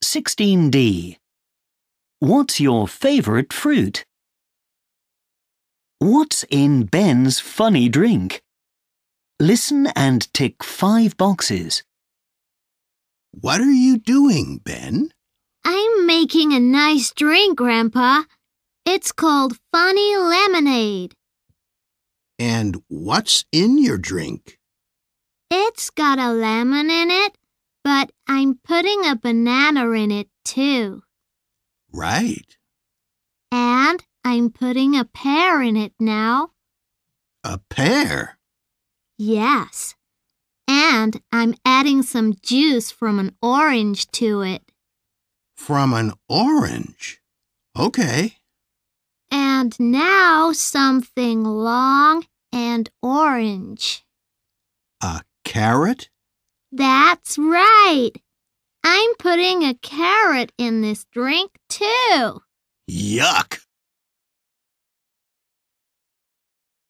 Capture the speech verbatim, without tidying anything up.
sixteen D. What's your favorite fruit? What's in Ben's funny drink? Listen and tick five boxes. What are you doing, Ben? I'm making a nice drink, Grandpa. It's called Funny Lemonade. And what's in your drink? It's got a lemon in it, but I'm putting a banana in it too. Right. And I'm putting a pear in it now. A pear? Yes. And I'm adding some juice from an orange to it. From an orange? Okay. And now something long and orange. A carrot? That's right. I'm putting a carrot in this drink too. Yuck!